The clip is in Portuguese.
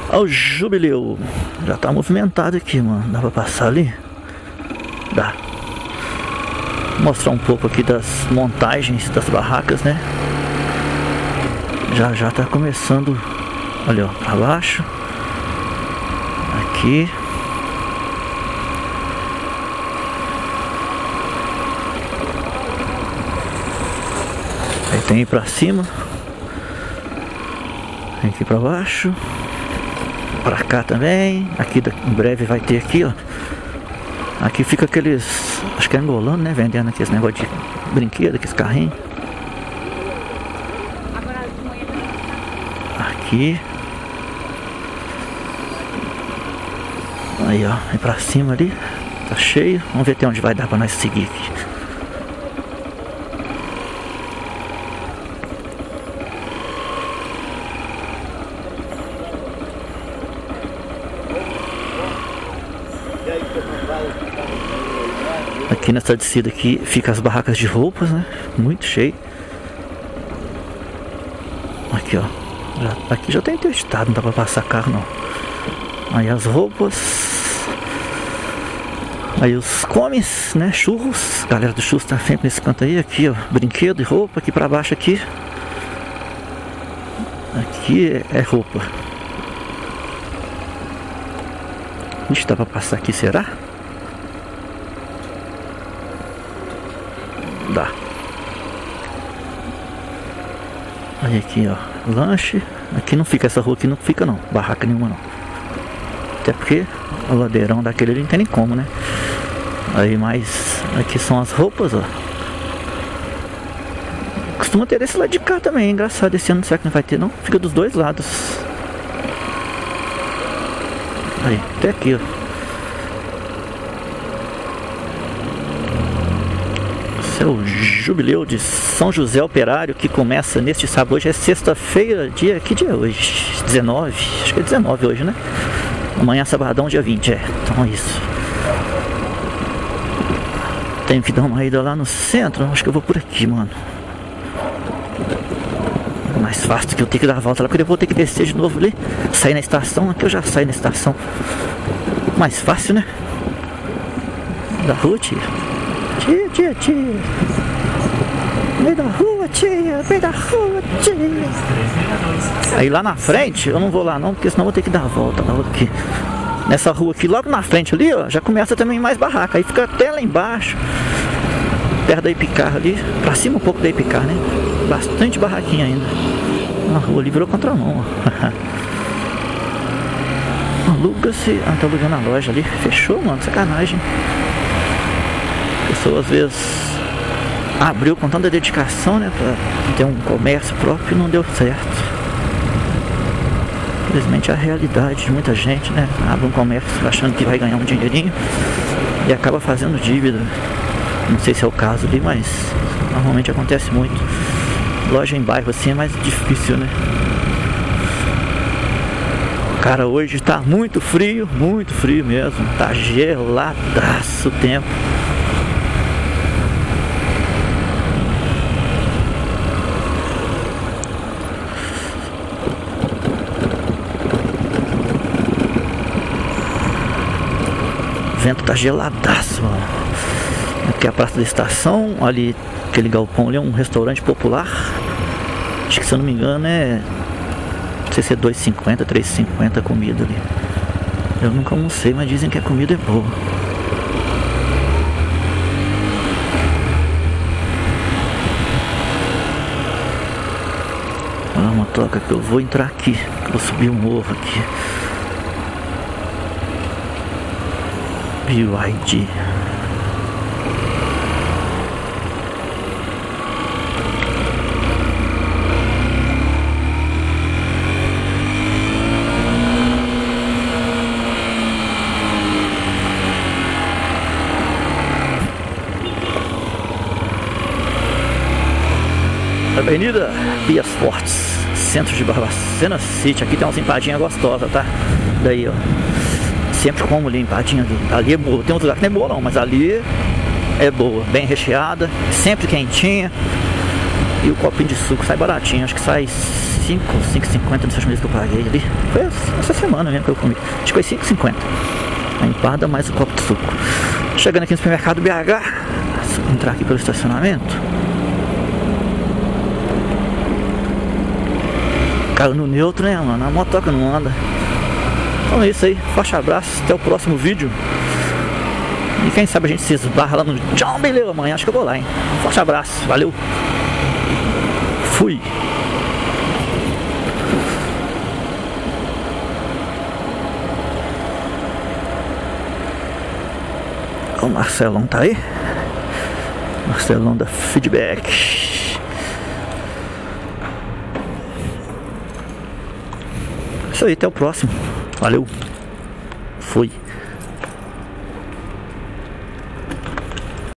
Ó, o Jubileu. Já tá movimentado aqui, mano. Dá pra passar ali? Dá. Vou mostrar um pouco aqui das montagens das barracas, né? Já tá começando. Olha, ó, pra baixo. Aqui. Aí tem aí pra cima. Tem aqui pra baixo. Pra cá também. Aqui em breve vai ter aqui, ó. Aqui fica aqueles, acho que é angolano, né? Vendendo aqueles negócios de brinquedo, aqueles carrinhos. Aqui. Aí, ó. Vem pra cima ali. Tá cheio. Vamos ver até onde vai dar pra nós seguir aqui. Aqui nessa descida aqui fica as barracas de roupas, né? Muito cheio. Aqui, ó. Aqui já tem interditado, não dá pra passar carro não. Aí as roupas. Aí os comes, né? Churros. A galera do churros tá sempre nesse canto aí. Aqui, ó. Brinquedo e roupa. Aqui pra baixo aqui. Aqui é roupa. Ixi, dá pra passar aqui, será? Dá. Aí aqui, ó, lanche. Aqui não fica, essa rua aqui não fica não, barraca nenhuma não. Até porque o ladeirão daquele ali não tem nem como, né? Aí mais, aqui são as roupas, ó. Costuma ter desse lado de cá também, engraçado. Esse ano será que não vai ter não? Fica dos dois lados. Aí, até aqui, ó. Esse é o Jubileu de São José Operário, que começa neste sábado. Hoje é sexta-feira, dia... Que dia é hoje? 19? Acho que é 19 hoje, né? Amanhã é sabadão, dia 20, é. Então é isso. Tenho que dar uma ida lá no centro. Acho que eu vou por aqui, mano. É mais fácil do que eu ter que dar a volta lá, porque eu vou ter que descer de novo ali. Sair na estação. Aqui eu já saio na estação. Mais fácil, né? Da rua, tia. Tia. Meio da rua, tia. Meio da rua, tia. Aí lá na frente, eu não vou lá não, porque senão eu vou ter que dar a volta. Aqui. Nessa rua aqui, logo na frente ali, ó, já começa também mais barraca. Aí fica até lá embaixo, perto da Ipicar ali, pra cima um pouco da Ipicar, né? Bastante barraquinha ainda. A rua ali virou contramão, ó. Aluga-se. Ah, tá alugando a loja ali. Fechou, mano, sacanagem. A pessoa às vezes abriu com tanta dedicação, né, pra ter um comércio próprio e não deu certo. Infelizmente é a realidade de muita gente, né? Abre um comércio achando que vai ganhar um dinheirinho e acaba fazendo dívida. Não sei se é o caso ali, mas normalmente acontece muito. Loja em bairro assim é mais difícil, né? Cara, hoje tá muito frio mesmo. Tá geladaço o tempo. O vento tá geladaço, mano. Aqui é a praça da estação, ali aquele galpão ali é um restaurante popular. Acho que, se eu não me engano, não sei se é R$2,50, R$3,50 a comida ali. Eu nunca almocei, mas dizem que a comida é boa. Olha uma toca que eu vou entrar aqui, que eu vou subir um morro aqui. BYD. Avenida Vias Fortes, centro de Barbacena City. Aqui tem umas empadinhas gostosas, tá? Daí, ó. Sempre como ali, empadinha ali. Ali é boa. Tem outro lugar que não é boa não, mas ali é boa. Bem recheada, sempre quentinha. E o copinho de suco sai baratinho, acho que sai 5,50 nessa última vez que eu paguei ali. Foi essa semana mesmo que eu comi. Acho que foi 5,50. A empada mais o copo de suco. Chegando aqui no supermercado BH. Vou entrar aqui pelo estacionamento. Caiu no neutro, né, mano? A motoca não anda. Então é isso aí. Forte abraço. Até o próximo vídeo. E quem sabe a gente se esbarra lá no John Beleu amanhã. Acho que eu vou lá, hein? Forte abraço. Valeu. Fui. O Marcelão tá aí. Marcelão da Feedback. Isso aí, até o próximo. Valeu. Fui.